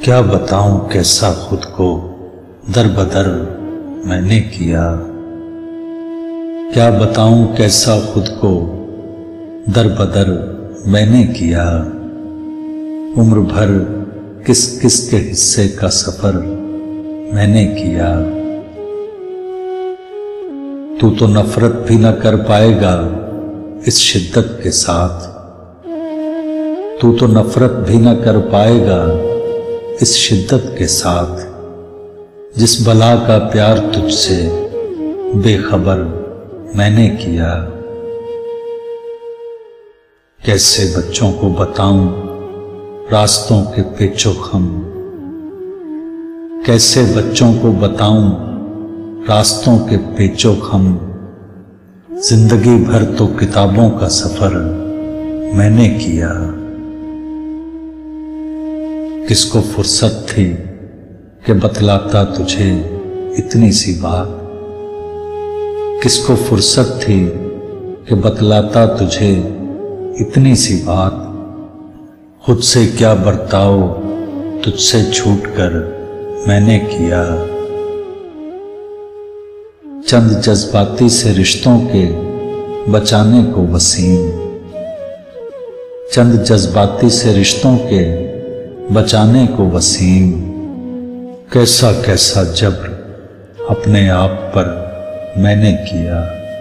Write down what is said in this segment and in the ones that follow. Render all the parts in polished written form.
क्या बताऊं कैसा खुद को दर बदर मैंने किया। क्या बताऊं कैसा खुद को दर बदर मैंने किया। उम्र भर किस किस के हिस्से का सफर मैंने किया। तू तो नफरत भी न कर पाएगा इस शिद्दत के साथ। तू तो नफरत भी न कर पाएगा इस शिद्दत के साथ, जिस बला का प्यार तुझसे बेखबर मैंने किया। कैसे बच्चों को बताऊं रास्तों के पेचोखम। कैसे बच्चों को बताऊं रास्तों के पेचोखम। जिंदगी भर तो किताबों का सफर मैंने किया। किसको फुर्सत थी कि बतलाता तुझे इतनी सी बात। किसको फुर्सत थी कि बतलाता तुझे इतनी सी बात। खुद से क्या बर्ताव तुझसे छूट कर मैंने किया। चंद जज्बाती से रिश्तों के बचाने को वसीम। चंद जज्बाती से रिश्तों के बचाने को वसीम। कैसा कैसा जब्र अपने आप पर मैंने किया।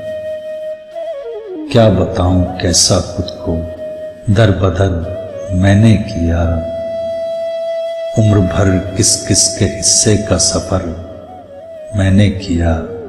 क्या बताऊं कैसा खुद को दर बदर मैंने किया। उम्र भर किस किस के हिस्से का सफर मैंने किया।